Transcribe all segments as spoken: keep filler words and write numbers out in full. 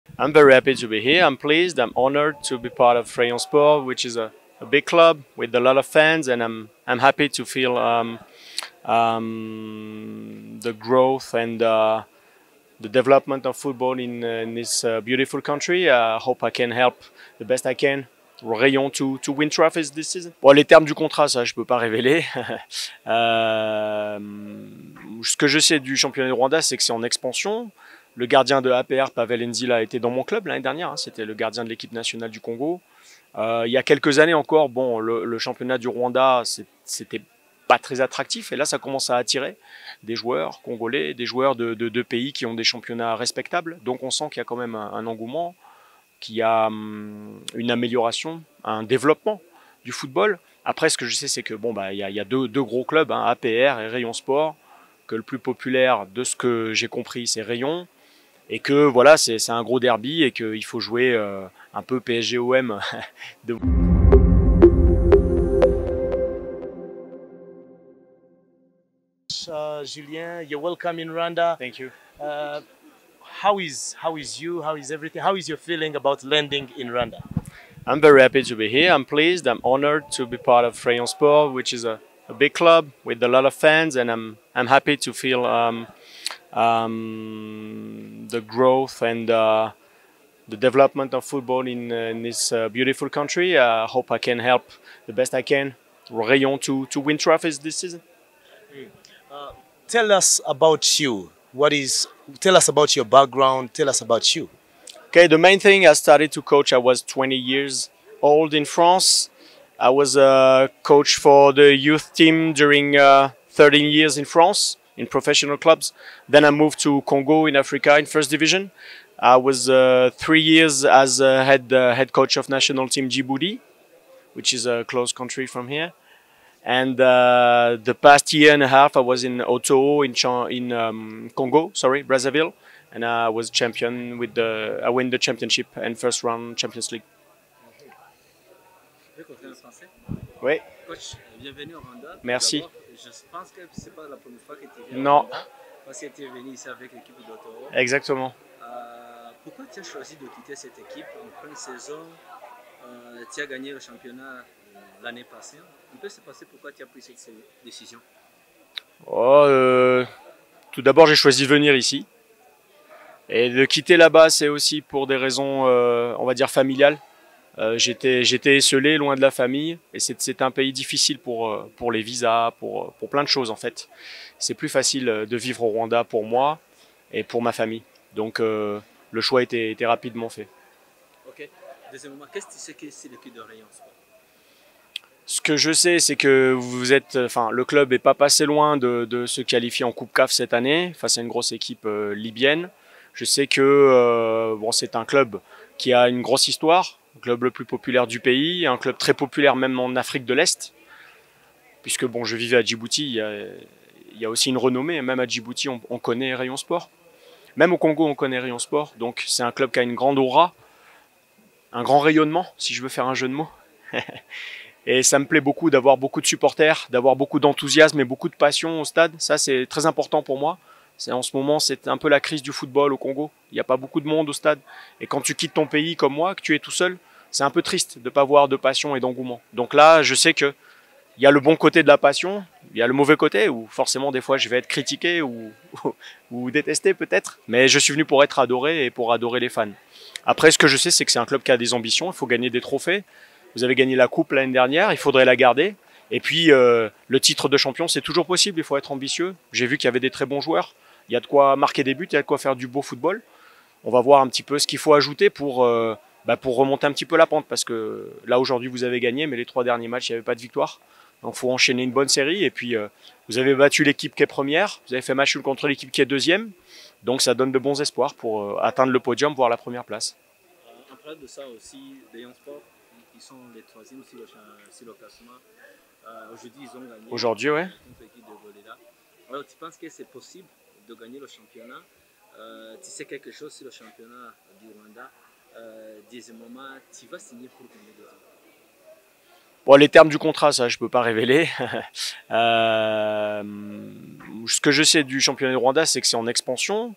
I'm very happy to be here. I'm pleased. I'm honored to be part of Rayon Sport, which is a, a big club with a lot of fans, and I'm I'm happy to feel um, um, the growth and uh, the development of football in, uh, in this uh, beautiful country. I uh, hope I can help the best I can. Rayon to, to win trophies this season. Bon, les termes du contrat, ça, je peux pas révéler. euh, ce que je sais du championnat du Rwanda, c'est que c'est en expansion. Le gardien de A P R, Pavel Nzila, était dans mon club l'année dernière. Hein, c'était le gardien de l'équipe nationale du Congo. Euh, il y a quelques années encore, bon, le, le championnat du Rwanda, c'était pas très attractif. Et là, ça commence à attirer des joueurs congolais, des joueurs de, de, de pays qui ont des championnats respectables. Donc, on sent qu'il y a quand même un, un engouement, qu'il y a hum, une amélioration, un développement du football. Après, ce que je sais, c'est que bon, bah, il y a, il y a deux, deux gros clubs, hein, A P R et Rayon Sport, que le plus populaire, de ce que j'ai compris, c'est Rayon. Et que voilà, c'est un gros derby et qu'il faut jouer euh, un peu P S G O M. de... Uh, Julien, you're welcome in Rwanda. Thank you. Uh, how is how is you? How is everything? How is your feeling about landing in Rwanda? I'm very happy to be here. I'm pleased. I'm honored to be part of Rayon Sport, which is a, a big club with a lot of fans, and I'm I'm happy to feel um, um, the growth and uh, the development of football in, uh, in this uh, beautiful country. I uh, hope I can help the best I can. Rayon to to win trophies this season. Uh, tell us about you. What is? Tell us about your background. Tell us about you. Okay, the main thing, I started to coach. I was twenty years old in France. I was a coach for the youth team during uh, thirteen years in France in professional clubs. Then I moved to Congo in Africa in first division. I was uh, three years as a head uh, head coach of national team Djibouti, which is a close country from here. And uh, the past year and a half, I was in Otoo in in um, Congo, sorry, Brazzaville, and I was champion with the. I win the championship and first round Champions League. Oui. Coach, bienvenue au Rwanda. Merci. Je pense que c'est pas la première fois que tu viens. Non. Parce que tu es venu ici avec l'équipe d'Otoo. Exactement. Euh, pourquoi tu as choisi de quitter cette équipe en fin de saison? euh, Tu as gagné le championnat l'année passée. On peut se passer pourquoi tu as pris cette décision? Oh, euh, tout d'abord, j'ai choisi de venir ici. Et de quitter là-bas, c'est aussi pour des raisons, euh, on va dire, familiales. Euh, J'étais j'étais esselé, loin de la famille. Et c'est un pays difficile pour, pour les visas, pour, pour plein de choses, en fait. C'est plus facile de vivre au Rwanda pour moi et pour ma famille. Donc, euh, le choix était, était rapidement fait. Ok. Deuxièmement, qu'est-ce que tu sais que c'est l'équipe de Rayon Sport? Ce que je sais, c'est que vous êtes, enfin, le club n'est pas passé loin de, de se qualifier en Coupe C A F cette année, face à une grosse équipe euh, libyenne. Je sais que euh, bon, c'est un club qui a une grosse histoire, le club le plus populaire du pays, un club très populaire même en Afrique de l'Est, puisque bon, je vivais à Djibouti, il y a, il y a aussi une renommée, même à Djibouti, on, on connaît Rayon Sport. Même au Congo, on connaît Rayon Sport, donc c'est un club qui a une grande aura, un grand rayonnement, si je veux faire un jeu de mots. Et ça me plaît beaucoup d'avoir beaucoup de supporters, d'avoir beaucoup d'enthousiasme et beaucoup de passion au stade. Ça, c'est très important pour moi. En ce moment, c'est un peu la crise du football au Congo. Il n'y a pas beaucoup de monde au stade. Et quand tu quittes ton pays comme moi, que tu es tout seul, c'est un peu triste de ne pas voir de passion et d'engouement. Donc là, je sais qu'il y a le bon côté de la passion, il y a le mauvais côté, où forcément, des fois, je vais être critiqué ou, ou détesté peut-être. Mais je suis venu pour être adoré et pour adorer les fans. Après, ce que je sais, c'est que c'est un club qui a des ambitions. Il faut gagner des trophées. Vous avez gagné la coupe l'année dernière, il faudrait la garder. Et puis, euh, le titre de champion, c'est toujours possible, il faut être ambitieux. J'ai vu qu'il y avait des très bons joueurs. Il y a de quoi marquer des buts, il y a de quoi faire du beau football. On va voir un petit peu ce qu'il faut ajouter pour, euh, bah, pour remonter un petit peu la pente. Parce que là, aujourd'hui, vous avez gagné, mais les trois derniers matchs, il n'y avait pas de victoire. Donc, il faut enchaîner une bonne série. Et puis, euh, vous avez battu l'équipe qui est première. Vous avez fait match nul contre l'équipe qui est deuxième. Donc, ça donne de bons espoirs pour euh, atteindre le podium, voire la première place. Euh, après de ça aussi, Rayon Sport, ils sont les troisièmes sur le, sur le classement. Euh, Aujourd'hui, ils ont gagné. Aujourd'hui, ouais. Contre l'équipe de Volela. Alors, tu penses que c'est possible de gagner le championnat? euh, Tu sais quelque chose sur le championnat du Rwanda? euh, Deuxièmement, tu vas signer pour combien de temps? Bon, les termes du contrat, ça, je peux pas révéler. euh, ce que je sais du championnat du Rwanda, c'est que c'est en expansion.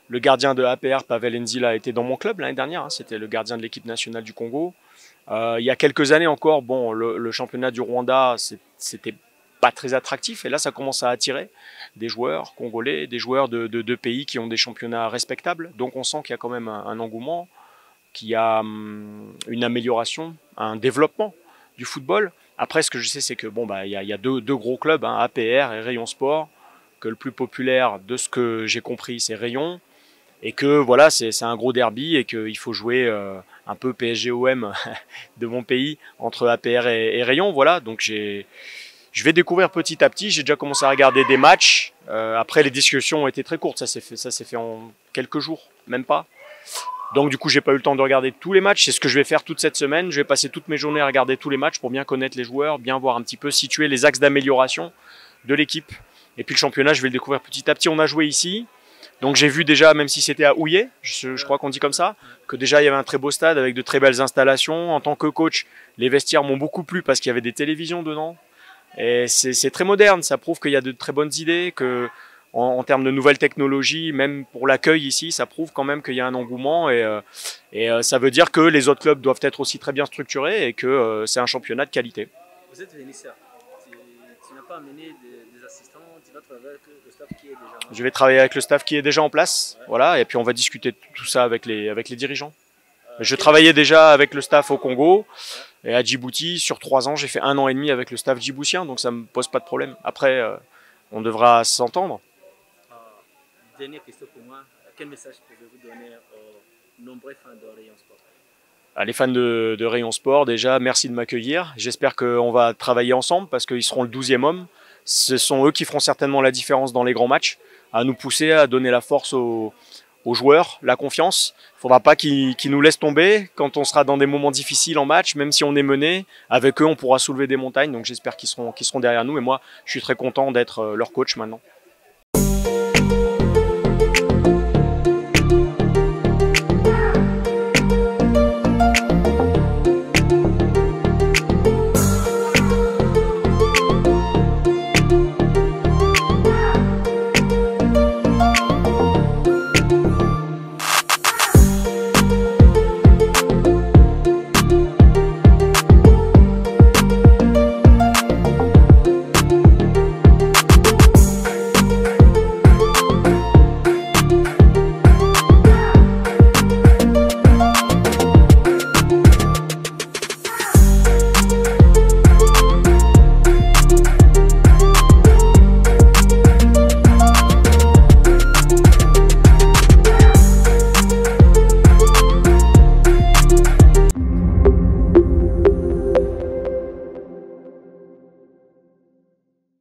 Le gardien de A P R, Pavel Enzila, était dans mon club l'année dernière. Hein, c'était le gardien de l'équipe nationale du Congo. Euh, il y a quelques années encore, bon, le, le championnat du Rwanda, c'était pas très attractif. Et là, ça commence à attirer des joueurs congolais, des joueurs de, de, de pays qui ont des championnats respectables. Donc on sent qu'il y a quand même un, un engouement, qu'il y a hum, une amélioration, un développement du football. Après, ce que je sais, c'est que bon, bah, il y a, il y a deux, deux gros clubs, hein, A P R et Rayon Sport, que le plus populaire, de ce que j'ai compris, c'est Rayon. Et que voilà, c'est un gros derby et qu'il faut jouer euh, un peu P S G O M de mon pays entre A P R et, et Rayon. Voilà, donc j'ai, je vais découvrir petit à petit. J'ai déjà commencé à regarder des matchs. Euh, après, les discussions ont été très courtes. Ça s'est fait, ça s'est fait en quelques jours, même pas. Donc du coup, j'ai pas eu le temps de regarder tous les matchs. C'est ce que je vais faire toute cette semaine. Je vais passer toutes mes journées à regarder tous les matchs pour bien connaître les joueurs, bien voir un petit peu situer les axes d'amélioration de l'équipe. Et puis le championnat, je vais le découvrir petit à petit. On a joué ici. Donc j'ai vu déjà, même si c'était à Houillet, je, je crois qu'on dit comme ça, que déjà il y avait un très beau stade avec de très belles installations. En tant que coach, les vestiaires m'ont beaucoup plu parce qu'il y avait des télévisions dedans. Et c'est très moderne, ça prouve qu'il y a de très bonnes idées, que en, en termes de nouvelles technologies, même pour l'accueil ici, ça prouve quand même qu'il y a un engouement. Et, euh, et euh, ça veut dire que les autres clubs doivent être aussi très bien structurés et que euh, c'est un championnat de qualité. Vous êtes vénisseur, tu, tu n'as pas amené des, des assistants, tu vas travailler avec le staff qui est déjà en place. Je vais travailler avec le staff qui est déjà en place, ouais. Voilà, et puis on va discuter de tout ça avec les, avec les dirigeants. Euh, je travaillais déjà avec le staff au Congo, ouais. Et à Djibouti, sur trois ans, j'ai fait un an et demi avec le staff djiboutien, donc ça ne me pose pas de problème. Après, euh, on devra s'entendre. Euh, dernière question pour moi, quel message pouvez-vous donner aux nombreux fans de Rayon Sport? À les fans de, de Rayon Sport, déjà, merci de m'accueillir. J'espère qu'on va travailler ensemble parce qu'ils seront le douzième homme. Ce sont eux qui feront certainement la différence dans les grands matchs, à nous pousser, à donner la force aux, aux joueurs, la confiance. Il ne faudra pas qu'ils qu'ils nous laissent tomber quand on sera dans des moments difficiles en match, même si on est mené. Avec eux, on pourra soulever des montagnes. Donc j'espère qu'ils seront, qu'ils seront derrière nous. Et moi, je suis très content d'être leur coach maintenant.